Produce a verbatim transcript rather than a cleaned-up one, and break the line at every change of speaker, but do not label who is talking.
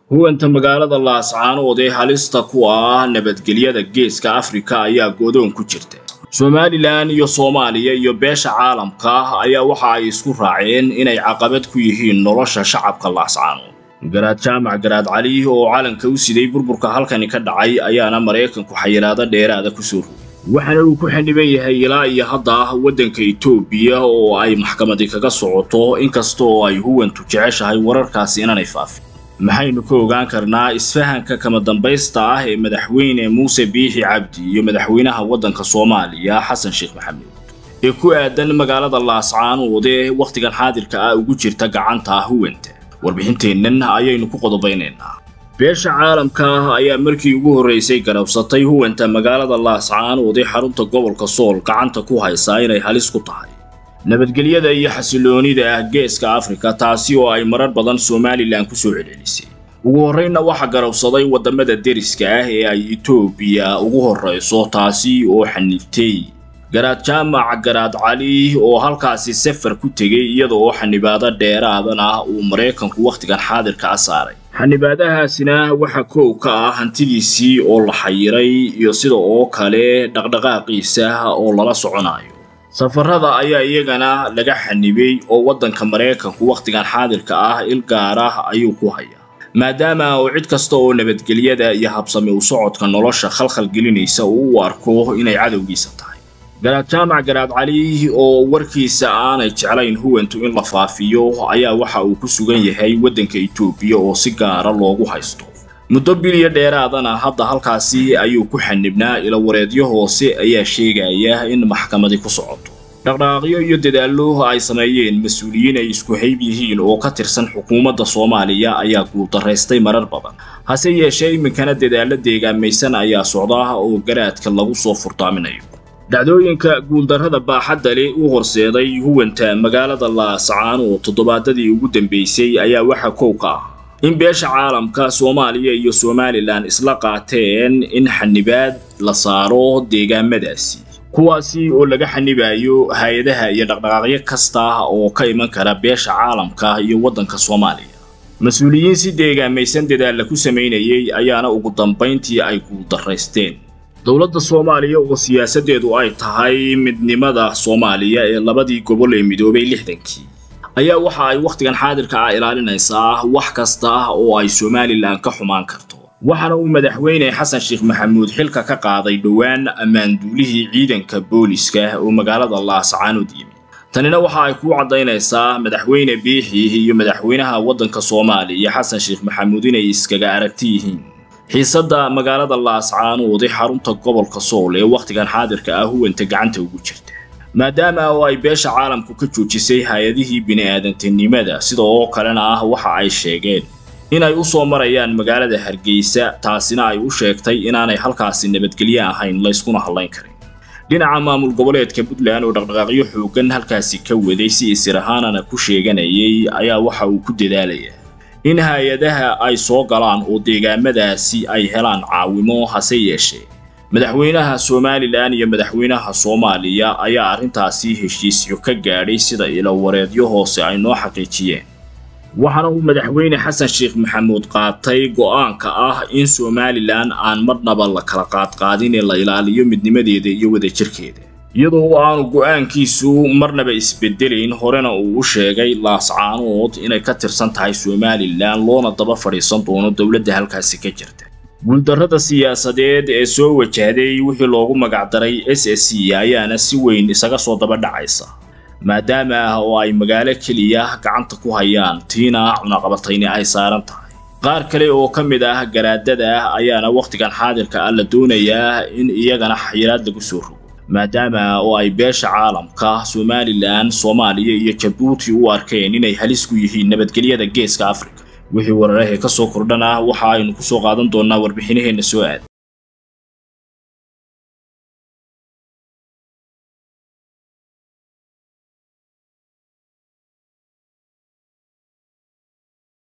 هو أنت مقالة الله أسعانه وده هالستا كوا نبتقلية جيسكا أفريكا أيا قودون كجرته سومالي لان يو صوماليا يو بيش عالم كاه أيا وحا يسكو راعين إنay عقبت كويهين نولاشا شعبك الله أسعانه قراد جامع قراد عليه وعالم كوسيدي بربركا هالكاني كدعي أيانا مريكن كحيرادا ديرادا كسوره waxana uu ku xaniban yahay ilaa iyo hadda wadanka Itoobiya oo ay maxkamadda kaga socoto inkastoo ay huwantu jeceshahay wararkaasi inanay faafin maxaynu ka ogaan karnaa isfahanka kama dambaysta ah ee madaxweyne Muuse Biixi Cabdi iyo madaxweynaha wadanka Soomaaliya Xasan Sheekh Maxamed ee ku aadan magaalada Laascaanood ee waqtigan xaadirka ah ugu jirta gacanta huwanta warbixinteennan ayaynu ku qodobaynaynaa beesha caalamka ayaa markii ugu horeysay garabsatay huwanta magaalada Laascaanood ee xarunta gobolka Sool gacanta ku haysa inay halis ku tahay nabadgelyada iyo xasiloonida geeska Afrika taasi oo ay marar badan Somaliland ku soo celiisay ugu horeyna waxa garabsaday wadamada deriska ah ee ay Itoobiya ugu horeyso taasi oo xaniftay garaad jaamac garaad cali oo halkaasi safar ku tagay iyadoo xanibaada dheeraadana uu Mareykanku waqtigan xaadirka saaray xanibaadahaasina waxa koow ka ah hantidiisii oo la xayiray iyo sida oo kale dhaqdhaqaaqiisa oo lala soconayo safarada ayaa iyagana laga xanibay oo wadanka Mareykanku waqtigan xaadirka ah il gaar ah ayuu ku hayaa maadaama uu cid kasta oo nabadgelyada iyo habsami u socodka nolosha khalkhal gelinaysa uu u arko inay cadowgiisa tahay garaad jaamac garaad cali oo warkiisa aanay jeclayn huwantu in la faafiyo ayaa waxa uu ku sugan yahay wadanka Itoobiya oo si gaar ah loogu haysto muddo biliya dheeraadana hadda halkaasi ayuu ku xanibnaa ila wareedyo hoose ayaa sheegaya in maxkamadda ku socoto dhaqdhaqaaqyo iyo dadaallo ay sameeyeen mas'uuliyiin ay isku hayb yihiin oo ka tirsan xukuumadda Soomaaliya ayaa ku dareystay marar badan hase yeeshee iminkana dadaalo deegaamaysan ayaa socda oo garaadka lagu soo furtaaminayo dhacdooyinka guuldarrada baaxadda leh u horseeday huwanta magaalada Laascaanood toddobaadadii ugu dambeysay ayaa waxa koow ka ah in beesha caalamka Soomaaliya iyo Somaliland isla qaateen in xanibaad la saaro deegaamadaasi kuwaasi oo laga xanibayo hay'adaha iyo dhaqdhaqaaqyo kasta oo ka iman kara beesha caalamka iyo wadanka Soomaaliya mas'uuliyiin si deegaamaysan dadaal ku sameynayay ayaana ugu dambeyntii ay ku dareysteen dawladda Soomaaliya oo siyaasadeedu ay tahay midnimada Soomaaliya ee labadii gobol ee midoobay lixdankii ayaa waxa ay waqtigan xaadirka ah ilaalinaysaa wax kasta oo ay Somaliland ka xumaan karto waxana uu madaxweyne Xasan Sheekh Maxamuud xilka ka qaaday dhawaan amaan duulihii ciidanka booliska oo magaalada Laascaanood yimid tanina waxa ay ku cadeynaysaa madaxweyne Biixi iyo madaxweynaha wadanka Soomaaliya Xasan Sheekh Maxamuud inay iskaga aragti yihiin xiisada magaalada Laascaanood ee xarunta gobolka Sool ee waqtigan xaadirka ah huwanta gacanta ugu jirta maadaama oo ay beesha caalamku ka joojisay hay'adihii bini'aadantinimada sida oo kalena ah waxa ay sheegeen inay u soo marayaan magaalada Hargeysa taasina ay u sheegtay inaanay halkaasi nabadgelyo ahayn la iskuna halayn karin dhinaca maamul goboleedka Puntland oo dhaqdhaqaaqyo xoogan halkaasi ka waday si isirahaanana ku sheeganayay ayaa waxa uu ku dadaalaya in hay'adaha ay soo galaan oo deegaamadaasi ay helaan caawimo hase yeeshee madaxweynaha Somaliland iyo madaxweynaha Soomaaliya ayaa arintaasi heshiisyo ka gaadhay sida ila wareedyo hoose ay noo xaqiijiyeen waxana uu madaxweyne Xasan Sheekh Maxamuud qaatay go'aanka ah in Somaliland aan marnaba la kala qaad qaadin la ilaaliyo midnimadeeda iyo wadajirkeeda iyadoo aanu go'aankiisu marnaba isbedelayn horena uu u sheegay Laascaanood inay ka tirsan tahay Somaliland loona daba fariisan doono dawladda halkaasi ka jirta guuldarrada siyaasadeed ee soo wajahday wixii loogu magac daray S S C ayaana si weyn isaga soo daba dhacaysa maadaama oo ay magaalo kaliya gacanta ku hayaan tiina cunaqabatayni ay saaran tahay qaar kale oo ka mid ah garaadada ayaana waqtigan xaadirka ah la doonayaa in iyagana xayiraad lagu soo rogo maadaama oo ay beesha caalamka Somaliland Soomaaliya iyo Djibouti u arkeen inay halis ku yihiin nabadgelyada geeska Afrika wixii wararka ka soo kordhana waxa aynu ku soo qaadan doonaa warbixinaheena soo aad